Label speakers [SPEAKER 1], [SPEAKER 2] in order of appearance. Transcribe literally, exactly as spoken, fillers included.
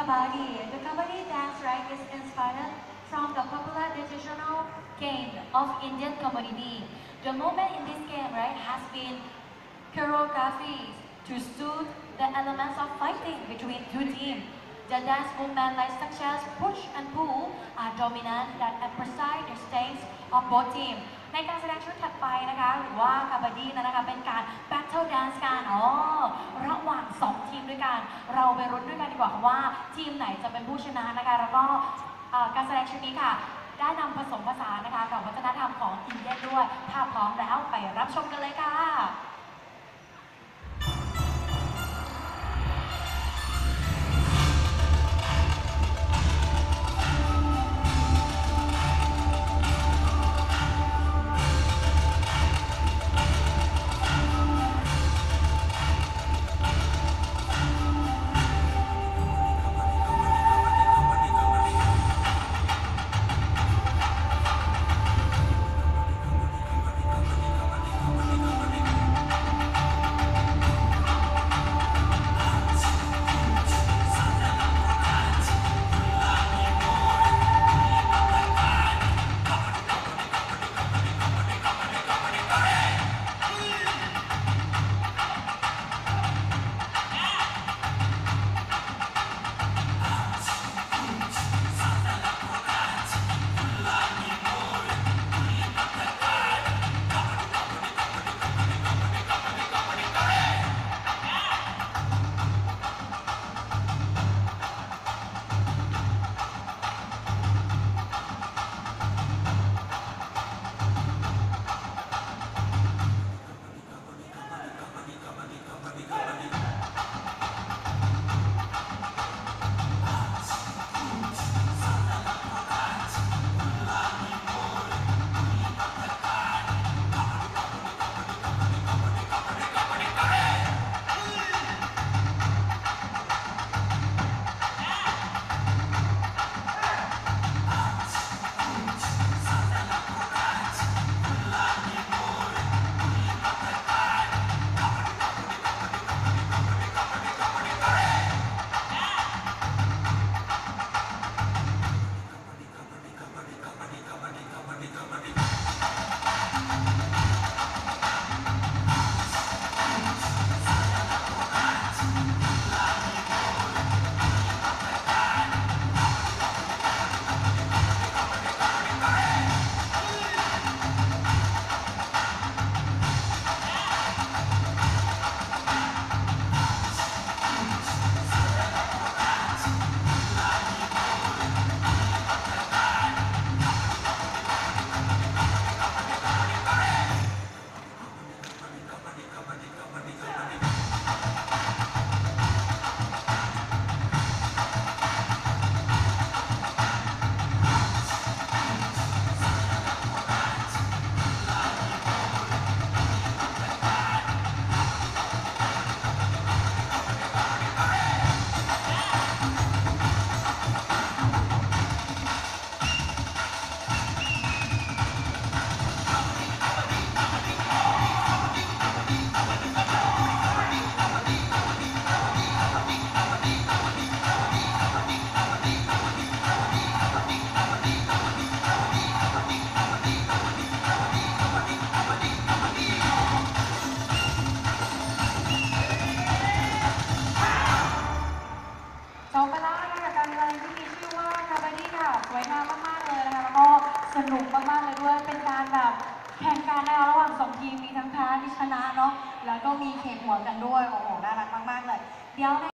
[SPEAKER 1] kabaddi. The kabaddi dance right is inspired from the popular traditional game of Indian community. The movement in this game right has been choreographed to suit the elements of fighting between two teams. The dance movement like such as push and pull are dominant that emphasize the stakes of both teams. ในการแสดงชุดถัดไปนะคะหรือว่าคาบาดี้นะคะเป็นการ battle dance กันอ๋อระหว่างสองทีมด้วยกันเราไปรุ้นด้วยกันดีกว่าว่าทีมไหนจะเป็นผู้ชนะนะคะแล้วก็การแสดงชุดนี้ค่ะได้นำผสมผสานนะคะกับวัฒนธรรมของอินเดียด้วยถ้าพร้อมแล้วไปรับชมกันเลยค่ะสวยงามมากๆเลยนะคะแล้วก็สนุกมากๆเลยด้วยเป็นการแบบแข่งกันนะคะระหว่างสองทีมมีทั้งแพ้ที่ชนะเนาะแล้วก็มีเขกหัวกันด้วยโอ้โหน่ารักมากๆเลยเดี๋ยว